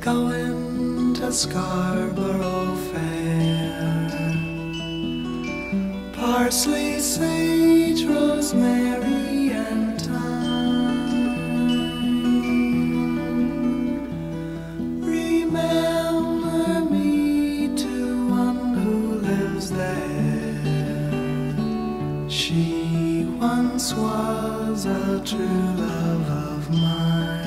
going to Scarborough Fair. Parsley, sage, rosemary, and thyme. Remember me to one who lives there. She once was a true love of mine.